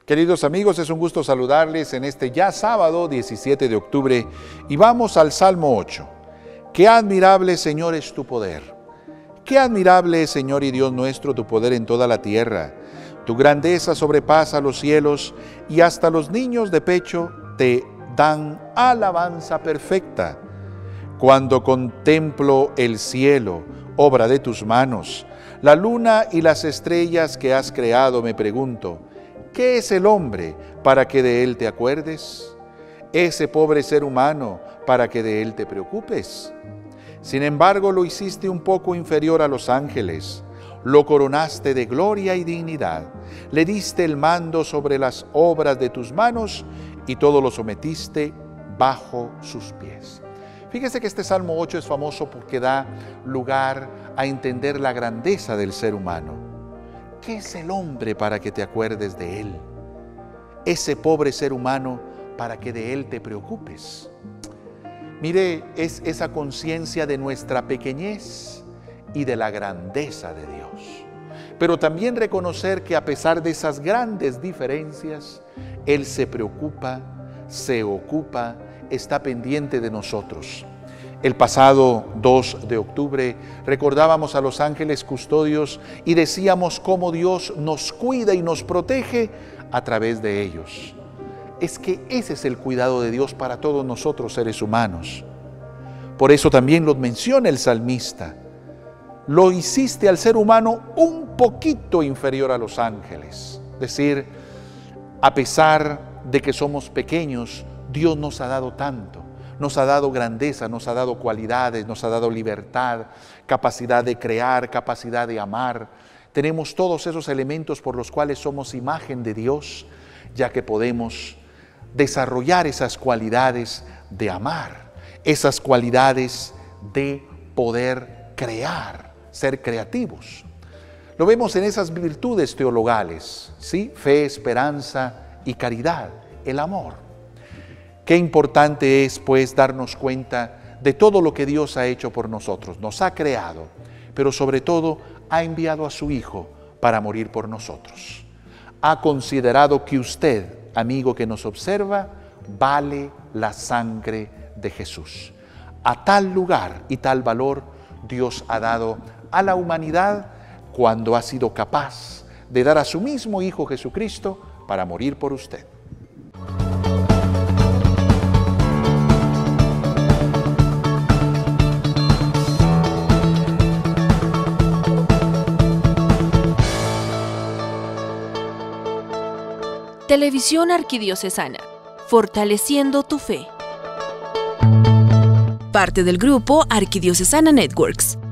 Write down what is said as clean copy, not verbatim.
Queridos amigos, es un gusto saludarles en este ya sábado 17 de octubre y vamos al Salmo 8. Qué admirable, Señor, es tu poder. Qué admirable, Señor y Dios nuestro, tu poder en toda la tierra. Tu grandeza sobrepasa los cielos y hasta los niños de pecho te dan alabanza perfecta. Cuando contemplo el cielo, obra de tus manos, la luna y las estrellas que has creado, me pregunto, ¿qué es el hombre para que de él te acuerdes? Ese pobre ser humano para que de él te preocupes. Sin embargo, lo hiciste un poco inferior a los ángeles, lo coronaste de gloria y dignidad, le diste el mando sobre las obras de tus manos y todo lo sometiste bajo sus pies. Fíjese que este Salmo 8 es famoso porque da lugar a entender la grandeza del ser humano. ¿Qué es el hombre para que te acuerdes de él? Ese pobre ser humano para que de él te preocupes. Mire, es esa conciencia de nuestra pequeñez y de la grandeza de Dios. Pero también reconocer que a pesar de esas grandes diferencias, Él se preocupa, se ocupa, está pendiente de nosotros. El pasado 2 de octubre recordábamos a los ángeles custodios y decíamos cómo Dios nos cuida y nos protege a través de ellos. Es que ese es el cuidado de Dios para todos nosotros seres humanos. Por eso también lo menciona el salmista. Lo hiciste al ser humano un poquito inferior a los ángeles. Es decir, a pesar de que somos pequeños, Dios nos ha dado tanto. Nos ha dado grandeza, nos ha dado cualidades, nos ha dado libertad, capacidad de crear, capacidad de amar. Tenemos todos esos elementos por los cuales somos imagen de Dios, ya que podemos desarrollar esas cualidades de amar, esas cualidades de poder crear, ser creativos. Lo vemos en esas virtudes teologales, ¿sí? Fe, esperanza y caridad, el amor. Qué importante es, pues, darnos cuenta de todo lo que Dios ha hecho por nosotros. Nos ha creado, pero sobre todo ha enviado a su Hijo para morir por nosotros. Ha considerado que usted, amigo que nos observa, vale la sangre de Jesús. A tal lugar y tal valor Dios ha dado a la humanidad cuando ha sido capaz de dar a su mismo Hijo Jesucristo para morir por usted. Televisión Arquidiocesana, fortaleciendo tu fe. Parte del grupo Arquidiocesana Networks.